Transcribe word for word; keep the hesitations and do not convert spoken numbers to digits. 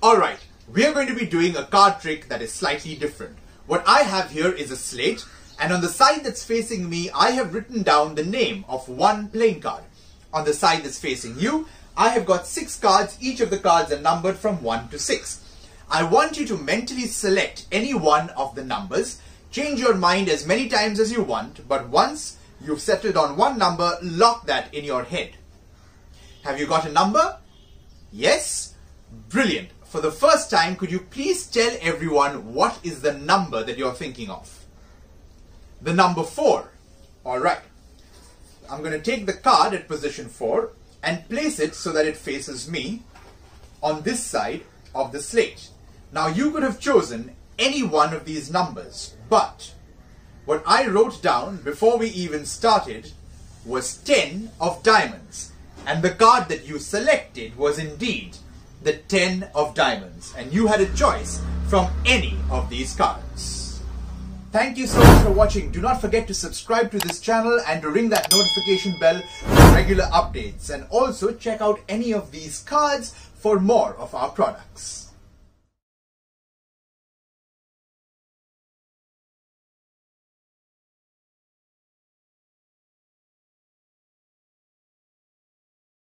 Alright, we are going to be doing a card trick that is slightly different. What I have here is a slate, and on the side that's facing me, I have written down the name of one playing card. On the side that's facing you, I have got six cards. Each of the cards are numbered from one to six. I want you to mentally select any one of the numbers. Change your mind as many times as you want, but once you've settled on one number, lock that in your head. Have you got a number? Yes? Brilliant. For the first time, could you please tell everyone what is the number that you're thinking of? The number four. Alright. I'm going to take the card at position four and place it so that it faces me on this side of the slate. Now you could have chosen any one of these numbers, but what I wrote down before we even started was ten of diamonds, and the card that you selected was indeed the ten of diamonds, and you had a choice from any of these cards. Thank you so much for watching. Do not forget to subscribe to this channel and to ring that notification bell for regular updates, and also check out any of these cards for more of our products.